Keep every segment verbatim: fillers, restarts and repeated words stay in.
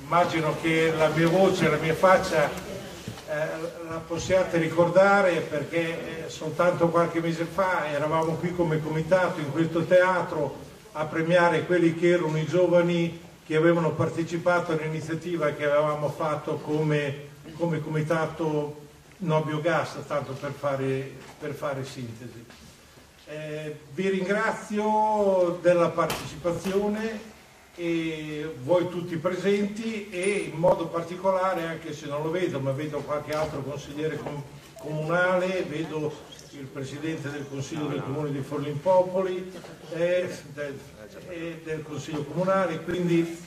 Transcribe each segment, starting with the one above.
immagino che la mia voce, la mia faccia eh, la possiate ricordare, perché eh, soltanto qualche mese fa eravamo qui come comitato in questo teatro a premiare quelli che erano i giovani che avevano partecipato all'iniziativa che avevamo fatto come, come comitato no biogas, tanto per fare, per fare sintesi. Eh, vi ringrazio della partecipazione, e voi tutti presenti, e in modo particolare, anche se non lo vedo, ma vedo qualche altro consigliere com comunale, vedo il presidente del Consiglio del Comune di Forlimpopoli e del, e del Consiglio Comunale, quindi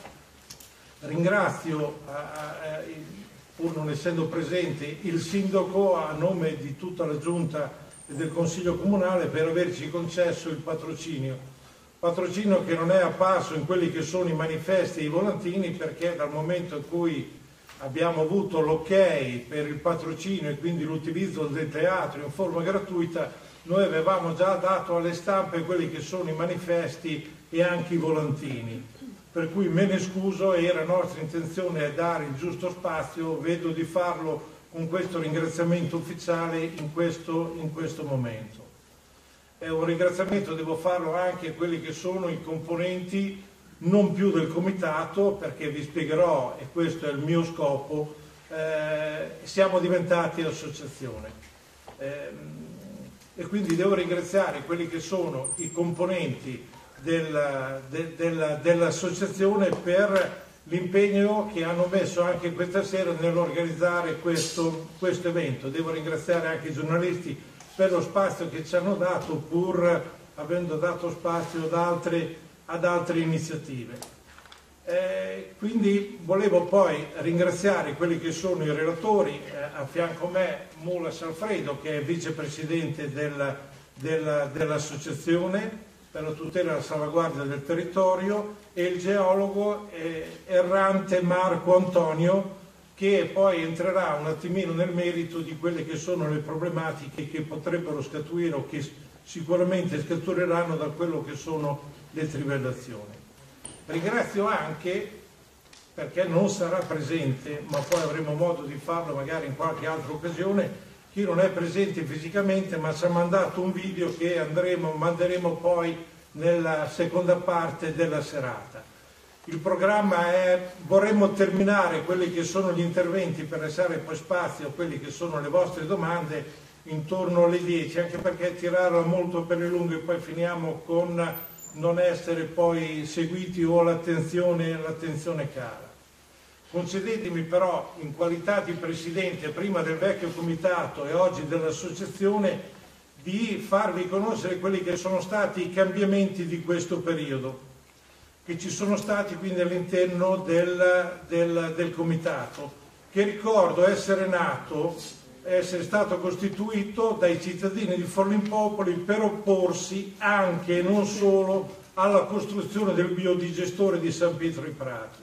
ringrazio, a, a, pur non essendo presente, il Sindaco a nome di tutta la Giunta e del Consiglio Comunale per averci concesso il patrocinio. Patrocinio che non è apparso in quelli che sono i manifesti e i volantini, perché dal momento in cui abbiamo avuto l'ok per il patrocinio e quindi l'utilizzo del teatro in forma gratuita, noi avevamo già dato alle stampe quelli che sono i manifesti e anche i volantini, per cui me ne scuso, era nostra intenzione dare il giusto spazio, vedo di farlo con questo ringraziamento ufficiale in questo, in questo momento. È un ringraziamento, devo farlo anche a quelli che sono i componenti non più del comitato, perché vi spiegherò, e questo è il mio scopo, eh, siamo diventati associazione. Eh, e quindi devo ringraziare quelli che sono i componenti del, de, del, dell'associazione per l'impegno che hanno messo anche questa sera nell'organizzare questo, questo evento. Devo ringraziare anche i giornalisti per lo spazio che ci hanno dato, pur avendo dato spazio ad altre, ad altre iniziative. Eh, quindi volevo poi ringraziare quelli che sono i relatori, eh, a fianco a me Mulas Alfredo, che è vicepresidente del, del, dell'associazione per la tutela e la salvaguardia del territorio, e il geologo eh, errante Marco Antonio, che poi entrerà un attimino nel merito di quelle che sono le problematiche che potrebbero scaturire o che sicuramente scatureranno da quello che sono le trivellazioni. Ringrazio anche, perché non sarà presente, ma poi avremo modo di farlo magari in qualche altra occasione, chi non è presente fisicamente ma ci ha mandato un video che andremo, manderemo poi nella seconda parte della serata. Il programma è, vorremmo terminare quelli che sono gli interventi per lasciare poi spazio a quelli che sono le vostre domande intorno alle dieci, anche perché tirarla molto per le lunghe poi finiamo con non essere poi seguiti o l'attenzione l'attenzione cala. Concedetemi però, in qualità di presidente prima del vecchio comitato e oggi dell'associazione, di farvi conoscere quelli che sono stati i cambiamenti di questo periodo, che ci sono stati quindi all'interno del, del, del comitato, che ricordo essere nato, essere stato costituito dai cittadini di Forlimpopoli per opporsi anche e non solo alla costruzione del biodigestore di San Pietro ai Prati.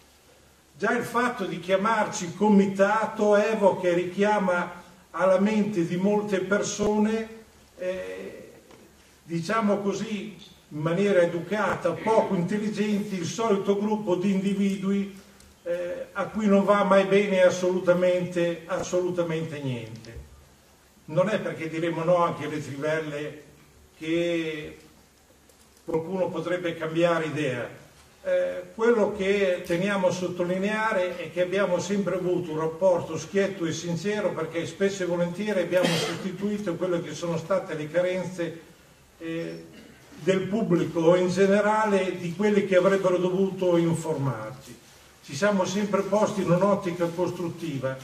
Già il fatto di chiamarci comitato evoca e richiama alla mente di molte persone, eh, diciamo così, in maniera educata, poco intelligenti, il solito gruppo di individui eh, a cui non va mai bene assolutamente, assolutamente niente. Non è perché diremo no anche alle trivelle che qualcuno potrebbe cambiare idea. Eh, quello che teniamo a sottolineare è che abbiamo sempre avuto un rapporto schietto e sincero, perché spesso e volentieri abbiamo sostituito quelle che sono state le carenze eh, del pubblico o in generale di quelli che avrebbero dovuto informarci. Ci siamo sempre posti in un'ottica costruttiva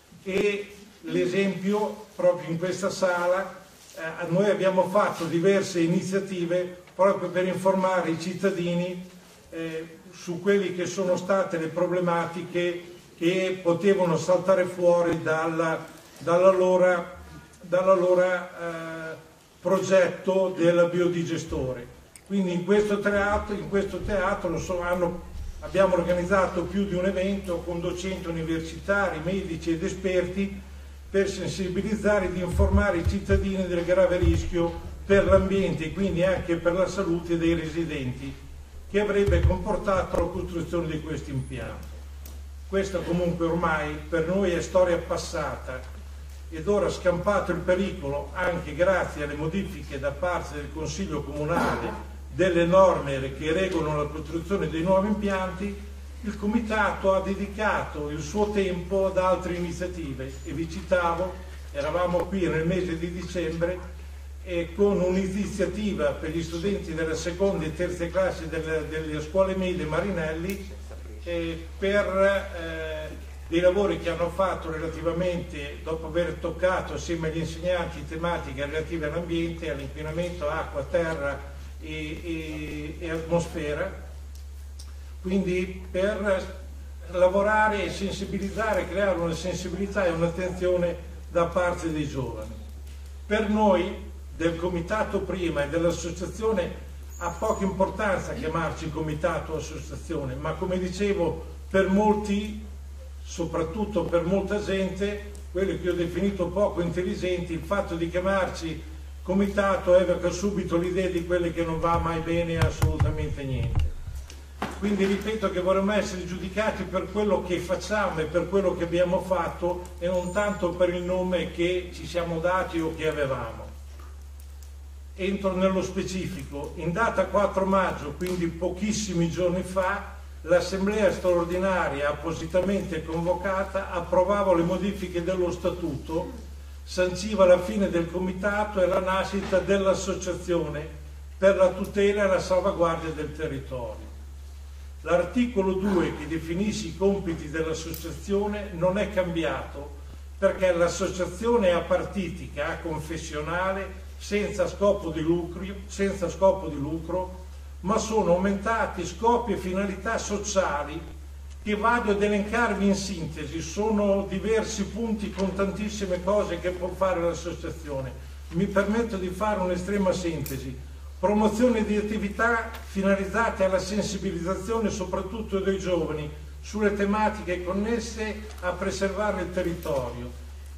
e l'esempio proprio in questa sala, eh, noi abbiamo fatto diverse iniziative proprio per informare i cittadini eh, su quelle che sono state le problematiche che potevano saltare fuori dalla, dall'allora dall'allora eh, progetto del biodigestore. Quindi in questo teatro, in questo teatro so, hanno, abbiamo organizzato più di un evento con docenti universitari, medici ed esperti per sensibilizzare ed informare i cittadini del grave rischio per l'ambiente e quindi anche per la salute dei residenti che avrebbe comportato la costruzione di questo impianto. Questa comunque ormai per noi è storia passata ed ora, scampato il pericolo, anche grazie alle modifiche da parte del Consiglio Comunale delle norme che regolano la costruzione dei nuovi impianti, il Comitato ha dedicato il suo tempo ad altre iniziative e vi citavo, eravamo qui nel mese di dicembre e con un'iniziativa per gli studenti della seconda e terza classe delle, delle scuole medie Marinelli eh, per eh, dei lavori che hanno fatto relativamente, dopo aver toccato assieme agli insegnanti tematiche relative all'ambiente, all'inquinamento, acqua, terra e, e, e atmosfera, quindi per lavorare e sensibilizzare, creare una sensibilità e un'attenzione da parte dei giovani. Per noi del comitato prima e dell'associazione ha poca importanza chiamarci comitato o associazione, ma come dicevo, per molti, soprattutto per molta gente, quelli che ho definito poco intelligenti, il fatto di chiamarci comitato evoca subito l'idea di quelli che non va mai bene assolutamente niente. Quindi ripeto che vorremmo essere giudicati per quello che facciamo e per quello che abbiamo fatto e non tanto per il nome che ci siamo dati o che avevamo. Entro nello specifico. In data quattro maggio, quindi pochissimi giorni fa, l'Assemblea straordinaria appositamente convocata approvava le modifiche dello Statuto, sanciva la fine del Comitato e la nascita dell'Associazione per la tutela e la salvaguardia del territorio. L'articolo due che definisce i compiti dell'associazione non è cambiato perché l'associazione è apartitica, aconfessionale, senza scopo di lucro, senza scopo di lucro, ma sono aumentati scopi e finalità sociali che vado ad elencarvi in sintesi. Sono diversi punti con tantissime cose che può fare l'associazione. Mi permetto di fare un'estrema sintesi. Promozione di attività finalizzate alla sensibilizzazione soprattutto dei giovani sulle tematiche connesse a preservare il territorio,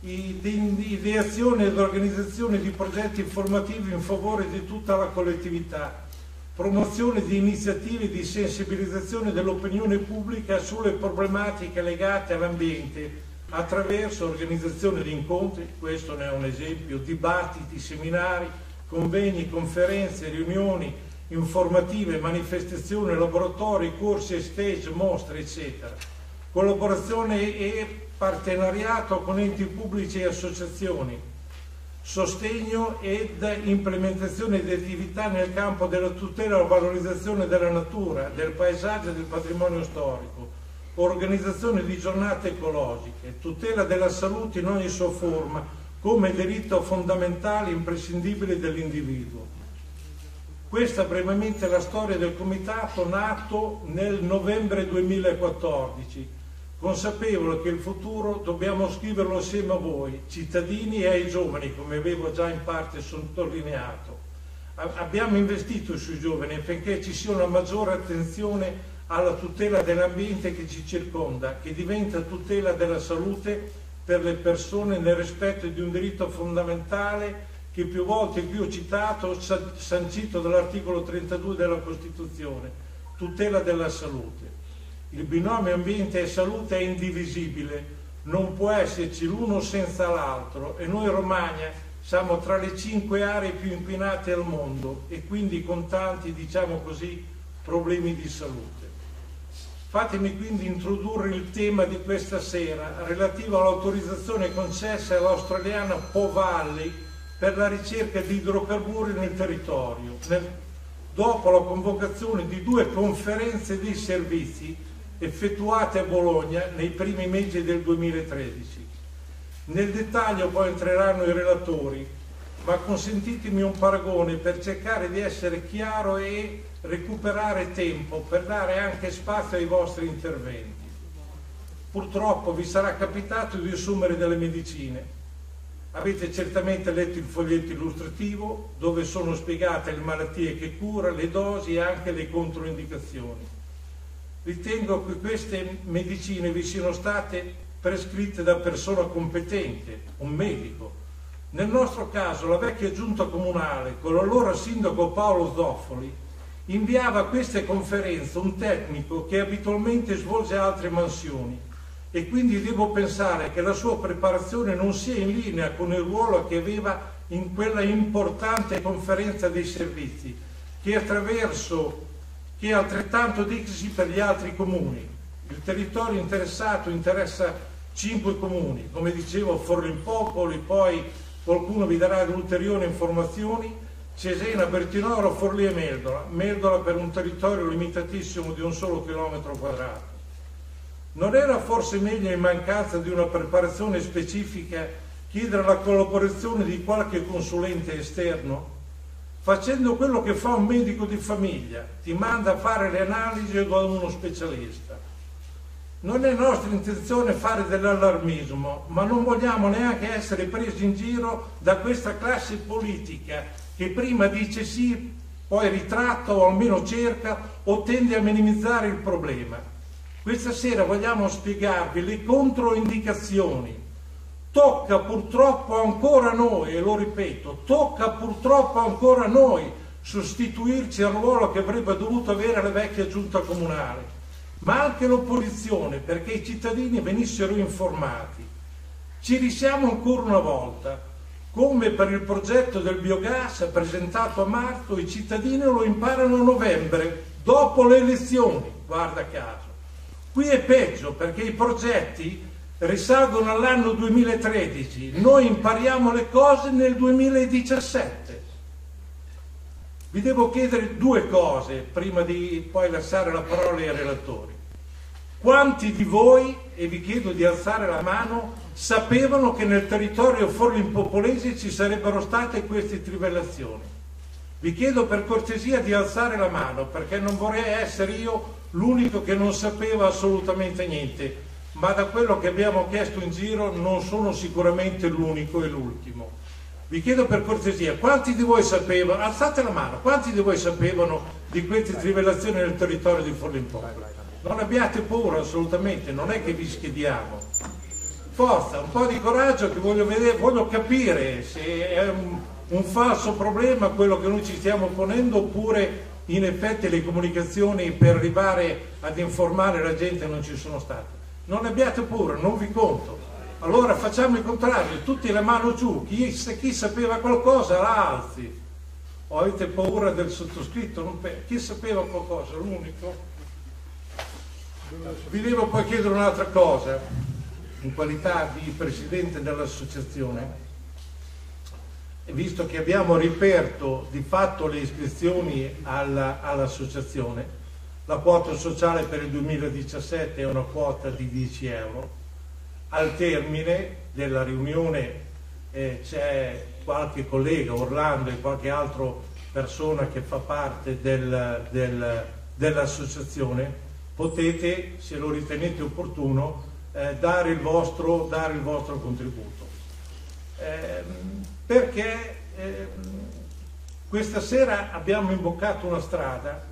ideazione ed organizzazione di progetti informativi in favore di tutta la collettività, promozione di iniziative di sensibilizzazione dell'opinione pubblica sulle problematiche legate all'ambiente attraverso organizzazione di incontri, questo ne è un esempio, dibattiti, seminari, convegni, conferenze, riunioni informative, manifestazioni, laboratori, corsi e stage, mostre, eccetera. Collaborazione e partenariato con enti pubblici e associazioni, sostegno ed implementazione di attività nel campo della tutela e la valorizzazione della natura, del paesaggio e del patrimonio storico, organizzazione di giornate ecologiche, tutela della salute in ogni sua forma, come diritto fondamentale e imprescindibile dell'individuo. Questa brevemente è la storia del Comitato nato nel novembre duemilaquattordici, consapevole che il futuro dobbiamo scriverlo assieme a voi, cittadini e ai giovani, come avevo già in parte sottolineato. Abbiamo investito sui giovani affinché ci sia una maggiore attenzione alla tutela dell'ambiente che ci circonda, che diventa tutela della salute per le persone nel rispetto di un diritto fondamentale che più volte qui ho citato, sancito dall'articolo trentadue della Costituzione, tutela della salute. Il binomio ambiente e salute è indivisibile, non può esserci l'uno senza l'altro e noi in Romagna siamo tra le cinque aree più inquinate al mondo e quindi con tanti, diciamo così, problemi di salute. Fatemi quindi introdurre il tema di questa sera relativo all'autorizzazione concessa all'australiana Po Valley per la ricerca di idrocarburi nel territorio, nel, dopo la convocazione di due conferenze di servizi effettuate a Bologna nei primi mesi del duemilatredici. Nel dettaglio poi entreranno i relatori, ma consentitemi un paragone per cercare di essere chiaro e recuperare tempo per dare anche spazio ai vostri interventi. Purtroppo vi sarà capitato di assumere delle medicine. Avete certamente letto il foglietto illustrativo dove sono spiegate le malattie che cura, le dosi e anche le controindicazioni. Ritengo che queste medicine vi siano state prescritte da persona competente, un medico. Nel nostro caso la vecchia giunta comunale, con l'allora sindaco Paolo Zoffoli, inviava a queste conferenze un tecnico che abitualmente svolge altre mansioni, e quindi devo pensare che la sua preparazione non sia in linea con il ruolo che aveva in quella importante conferenza dei servizi, che attraverso, che è altrettanto dixi per gli altri comuni. Il territorio interessato interessa cinque comuni, come dicevo Forlimpopoli, poi qualcuno vi darà ulteriori informazioni, Cesena, Bertinoro, Forlì e Meldola, Meldola per un territorio limitatissimo di un solo chilometro quadrato. Non era forse meglio, in mancanza di una preparazione specifica, chiedere la collaborazione di qualche consulente esterno? Facendo quello che fa un medico di famiglia, ti manda a fare le analisi da uno specialista. Non è nostra intenzione fare dell'allarmismo, ma non vogliamo neanche essere presi in giro da questa classe politica che prima dice sì, poi ritratta o almeno cerca o tende a minimizzare il problema. Questa sera vogliamo spiegarvi le controindicazioni. Tocca purtroppo ancora a noi, e lo ripeto, tocca purtroppo ancora a noi sostituirci al ruolo che avrebbe dovuto avere la vecchia giunta comunale, ma anche l'opposizione, perché i cittadini venissero informati. Ci risiamo ancora una volta, come per il progetto del biogas presentato a marzo, i cittadini lo imparano a novembre, dopo le elezioni, guarda caso. Qui è peggio, perché i progetti risalgono all'anno duemilatredici, noi impariamo le cose nel duemiladiciassette. Vi devo chiedere due cose prima di poi lasciare la parola ai relatori. Quanti di voi, e vi chiedo di alzare la mano, sapevano che nel territorio forlimpopolese ci sarebbero state queste trivellazioni? Vi chiedo per cortesia di alzare la mano, perché non vorrei essere io l'unico che non sapeva assolutamente niente, ma da quello che abbiamo chiesto in giro non sono sicuramente l'unico e l'ultimo. Vi chiedo per cortesia, quanti di voi sapevano, alzate la mano, quanti di voi sapevano di queste trivellazioni nel territorio di Forlimpopoli? Non abbiate paura assolutamente, non è che vi schediamo. Forza, un po' di coraggio, che voglio vedere, voglio capire se è un, un falso problema quello che noi ci stiamo ponendo, oppure in effetti le comunicazioni per arrivare ad informare la gente non ci sono state. Non abbiate paura, non vi conto. Allora facciamo il contrario, tutti la mano giù, chi, chi sapeva qualcosa la alzi. O avete paura del sottoscritto? Non chi sapeva qualcosa? L'unico? Vi devo poi chiedere un'altra cosa, in qualità di presidente dell'associazione, visto che abbiamo riaperto di fatto le iscrizioni all'associazione, la quota sociale per il duemiladiciassette è una quota di dieci euro. Al termine della riunione eh, c'è qualche collega, Orlando e qualche altra persona che fa parte del, del, dell'associazione. Potete, se lo ritenete opportuno, eh, dare, il vostro, dare il vostro contributo. Eh, perché eh, questa sera abbiamo imboccato una strada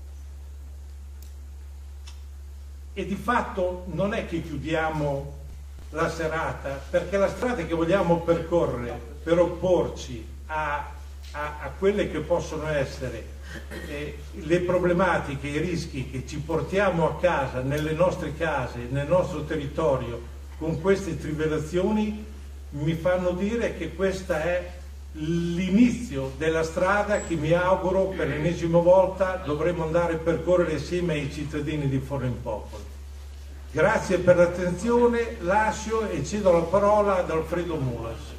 e di fatto non è che chiudiamo la serata, perché la strada che vogliamo percorrere per opporci a, a, a quelle che possono essere eh, le problematiche, i rischi che ci portiamo a casa, nelle nostre case, nel nostro territorio, con queste trivellazioni, mi fanno dire che questa è l'inizio della strada che mi auguro per l'ennesima volta dovremo andare a percorrere assieme ai cittadini di Forlimpopoli. Grazie per l'attenzione, lascio e cedo la parola ad Alfredo Mulas.